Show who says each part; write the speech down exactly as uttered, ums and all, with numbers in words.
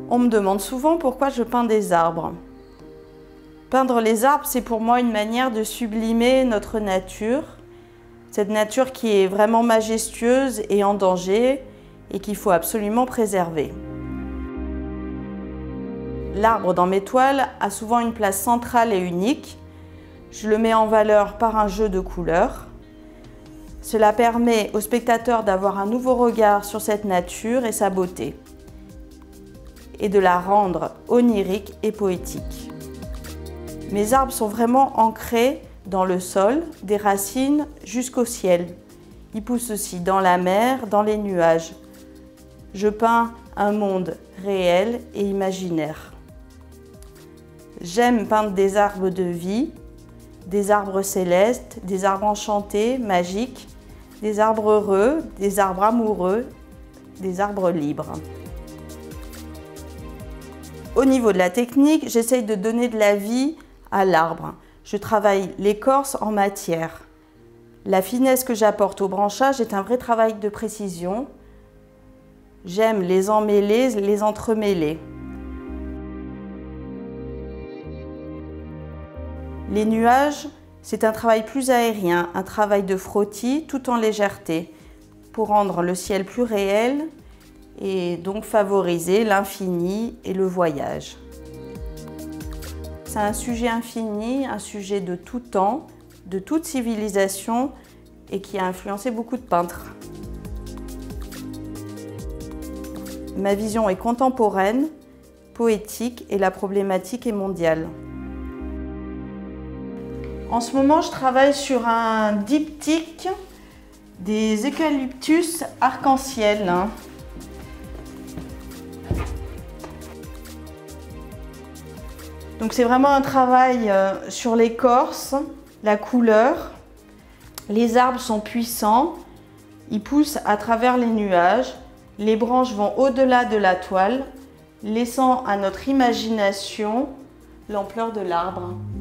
Speaker 1: On me demande souvent pourquoi je peins des arbres. Peindre les arbres, c'est pour moi une manière de sublimer notre nature, cette nature qui est vraiment majestueuse et en danger et qu'il faut absolument préserver. L'arbre dans mes toiles a souvent une place centrale et unique. Je le mets en valeur par un jeu de couleurs. Cela permet au spectateur d'avoir un nouveau regard sur cette nature et sa beauté, et de la rendre onirique et poétique. Mes arbres sont vraiment ancrés dans le sol, des racines jusqu'au ciel. Ils poussent aussi dans la mer, dans les nuages. Je peins un monde réel et imaginaire. J'aime peindre des arbres de vie, des arbres célestes, des arbres enchantés, magiques, des arbres heureux, des arbres amoureux, des arbres libres. Au niveau de la technique, j'essaye de donner de la vie à l'arbre. Je travaille l'écorce en matière. La finesse que j'apporte au branchage est un vrai travail de précision. J'aime les emmêler, les entremêler. Les nuages, c'est un travail plus aérien, un travail de frottis tout en légèreté, pour rendre le ciel plus réel et donc favoriser l'infini et le voyage. C'est un sujet infini, un sujet de tout temps, de toute civilisation et qui a influencé beaucoup de peintres. Ma vision est contemporaine, poétique et la problématique est mondiale. En ce moment, je travaille sur un diptyque des eucalyptus arc-en-ciel. Donc c'est vraiment un travail sur l'écorce, la couleur. Les arbres sont puissants, ils poussent à travers les nuages. Les branches vont au-delà de la toile, laissant à notre imagination l'ampleur de l'arbre.